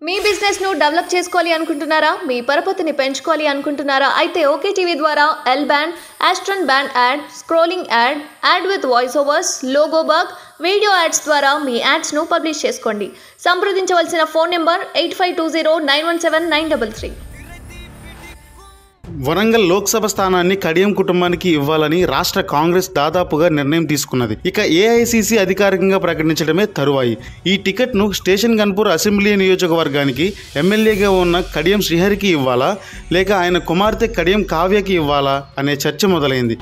మీ business ను develop చేసుకోవాలి అనుకుంటున్నారా? మీ పరపతిని పెంచుకోవాలి అనుకుంటున్నారా? అయితే ఓకే టీవీ ద్వారా L band, aston band ad, scrolling ad, ad with voice overs, logo bug, video ads ద్వారా మీ యాడ్స్ ను పబ్లిష్ చేసుకోండి. సంప్రదించవలసిన ఫోన్ నెంబర్ 8520917933. వరంగల్ లోక్సభ స్థానాన్ని కడియం కుటుంబానికి ఇవ్వాలని రాష్ట్ర కాంగ్రెస్ దాదాపుగా నిర్ణయం తీసుకున్నది. ఇక ఏఐసిసి అధికారికంగా ప్రకటించడమే తరువాయి. ఈ టికెట్ను స్టేషన్ గన్పూర్ అసెంబ్లీ నియోజకవర్గానికి ఎమ్మెల్యేగా ఉన్న కడియం శ్రీహరికి ఇవ్వాలా, లేక ఆయన కుమార్తె కడియం కావ్యకి ఇవ్వాలా అనే చర్చ మొదలైంది.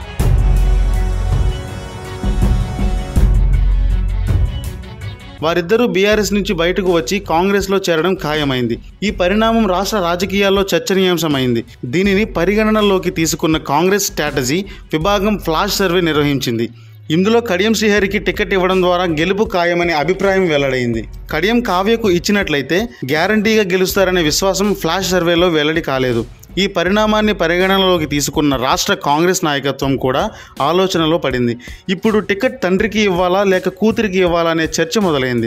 వారిద్దరూ బీఆర్ఎస్ నుంచి బయటకు వచ్చి కాంగ్రెస్లో చేరడం ఖాయమైంది. ఈ పరిణామం రాష్ట్ర రాజకీయాల్లో చర్చనీయాంశమైంది. దీనిని పరిగణనలోకి తీసుకున్న కాంగ్రెస్ స్ట్రాటజీ విభాగం ఫ్లాష్ సర్వే నిర్వహించింది. ఇందులో కడియం శ్రీహరికి టికెట్ ఇవ్వడం ద్వారా గెలుపు ఖాయమనే అభిప్రాయం వెల్లడైంది. కడియం కావ్యకు ఇచ్చినట్లయితే గ్యారంటీగా గెలుస్తారనే విశ్వాసం ఫ్లాష్ సర్వేలో వెల్లడి కాలేదు. ఈ పరిణామాన్ని పరిగణనలోకి తీసుకున్న రాష్ట్ర కాంగ్రెస్ నాయకత్వం కూడా ఆలోచనలో పడింది. ఇప్పుడు టికెట్ తండ్రికి ఇవ్వాలా లేక కూతురికి ఇవ్వాలా అనే చర్చ మొదలైంది.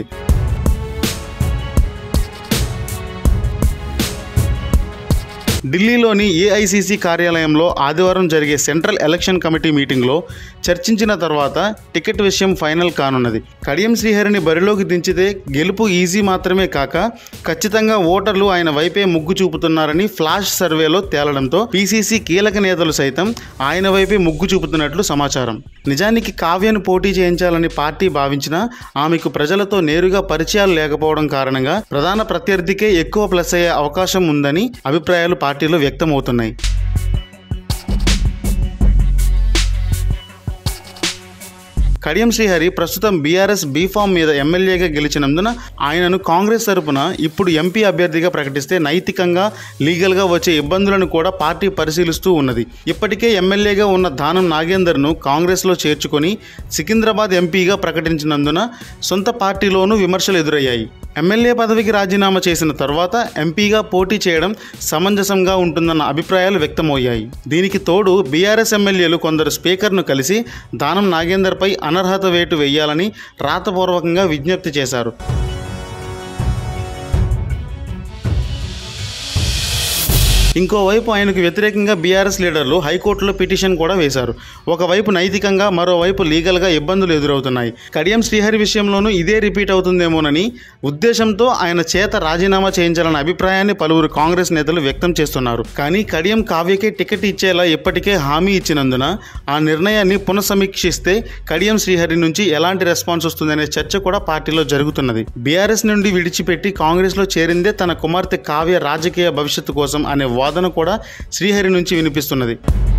ఢిల్లీలోని ఏఐసిసి కార్యాలయంలో ఆదివారం జరిగే సెంట్రల్ ఎలక్షన్ కమిటీ మీటింగ్లో చర్చించిన తర్వాత టికెట్ విషయం ఫైనల్ కానున్నది. కడియం శ్రీహరిని బరిలోకి దించితే గెలుపు ఈజీ మాత్రమే కాక ఖచ్చితంగా ఓటర్లు ఆయన వైపే మొగ్గు చూపుతున్నారని ఫ్లాష్ సర్వేలో తేలడంతో పీసీసీ కీలక నేతలు సైతం ఆయన వైపే మొగ్గు చూపుతున్నట్లు సమాచారం. నిజానికి కావ్యను పోటీ చేయించాలని పార్టీ భావించినా ఆమెకు ప్రజలతో నేరుగా పరిచయాలు లేకపోవడం కారణంగా ప్రధాన ప్రత్యర్థికే ఎక్కువ ప్లస్ అయ్యే అవకాశం ఉందని అభిప్రాయాలు పార్టీలో వ్యక్తమవుతున్నాయి. కడియం శ్రీహరి ప్రస్తుతం బీఆర్ఎస్ బీఫామ్ మీద ఎమ్మెల్యేగా గెలిచినందున ఆయనను కాంగ్రెస్ తరపున ఇప్పుడు ఎంపీ అభ్యర్థిగా ప్రకటిస్తే నైతికంగా లీగల్గా వచ్చే ఇబ్బందులను కూడా పార్టీ పరిశీలిస్తూ ఉన్నది. ఇప్పటికే ఎమ్మెల్యేగా ఉన్న దానం నాగేందర్ను కాంగ్రెస్లో చేర్చుకొని సికింద్రాబాద్ ఎంపీగా ప్రకటించినందున సొంత పార్టీలోనూ విమర్శలు ఎదురయ్యాయి. ఎమ్మెల్యే పదవికి రాజీనామా చేసిన తర్వాత ఎంపీగా పోటీ చేయడం సమంజసంగా ఉంటుందన్న అభిప్రాయాలు వ్యక్తమయ్యాయి. దీనికి తోడు బీఆర్ఎస్ ఎమ్మెల్యేలు కొందరు స్పీకర్ను కలిసి దానం నాగేందర్పై అనర్హత వేటు వేయాలని రాతపూర్వకంగా విజ్ఞప్తి చేశారు. ఇంకోవైపు ఆయనకు వ్యతిరేకంగా బీఆర్ఎస్ లీడర్లు హైకోర్టులో పిటిషన్ కూడా వేశారు. ఒకవైపు నైతికంగా, మరోవైపు లీగల్గా ఇబ్బందులు ఎదురవుతున్నాయి. కడియం శ్రీహరి విషయంలోనూ ఇదే రిపీట్ అవుతుందేమోనని ఉద్దేశంతో ఆయన చేత రాజీనామా చేయించాలన్న అభిప్రాయాన్ని పలువురు కాంగ్రెస్ నేతలు వ్యక్తం చేస్తున్నారు. కానీ కడియం కావ్యకే టికెట్ ఇచ్చేలా ఇప్పటికే హామీ ఇచ్చినందున ఆ నిర్ణయాన్ని పునఃసమీక్షిస్తే కడియం శ్రీహరి నుంచి ఎలాంటి రెస్పాన్స్ వస్తుందనే చర్చ కూడా పార్టీలో జరుగుతున్నది. బీఆర్ఎస్ నుండి విడిచిపెట్టి కాంగ్రెస్లో చేరిందే తన కుమార్తె కావ్య రాజకీయ భవిష్యత్తు కోసం అనే వాదన కూడా శ్రీహరి నుంచి వినిపిస్తున్నది.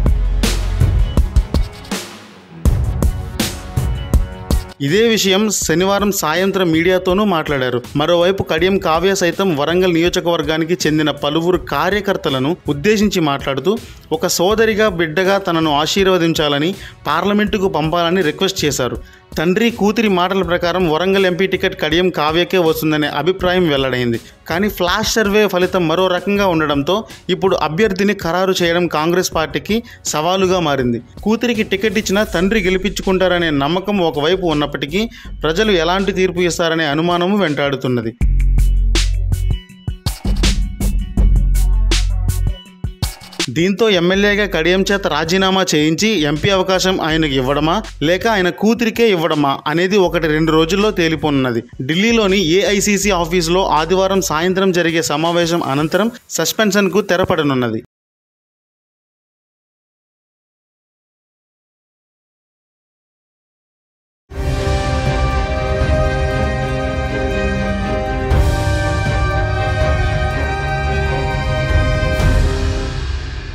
ఇదే విషయం శనివారం సాయంత్రం మీడియాతోనూ మాట్లాడారు. మరోవైపు కడియం కావ్య సైతం వరంగల్ నియోజకవర్గానికి చెందిన పలువురు కార్యకర్తలను ఉద్దేశించి మాట్లాడుతూ ఒక సోదరిగా, బిడ్డగా తనను ఆశీర్వదించాలని, పార్లమెంటుకు పంపాలని రిక్వెస్ట్ చేశారు. తండ్రి కూతురి మాటల ప్రకారం వరంగల్ ఎంపీ టికెట్ కడియం కావ్యకే వస్తుందనే అభిప్రాయం వెల్లడైంది. కానీ ఫ్లాష్ సర్వే ఫలితం మరో రకంగా ఉండడంతో ఇప్పుడు అభ్యర్థిని ఖరారు చేయడం కాంగ్రెస్ పార్టీకి సవాలుగా మారింది. కూతురికి టికెట్ ఇచ్చినా తండ్రి గెలిపించుకుంటారనే నమ్మకం ఒకవైపు ఉన్నప్పటికీ ప్రజలు ఎలాంటి తీర్పు ఇస్తారనే అనుమానము వెంటాడుతున్నది. దీంతో ఎమ్మెల్యేగా కడియం చేత రాజీనామా చేయించి ఎంపీ అవకాశం ఆయనకు ఇవ్వడమా లేక ఆయన కూతురికే ఇవ్వడమా అనేది 1-2 రోజుల్లో తేలిపోనున్నది. ఢిల్లీలోని ఏఐసిసి ఆఫీసులో ఆదివారం సాయంత్రం జరిగే సమావేశం అనంతరం సస్పెన్షన్కు తెరపడనున్నది.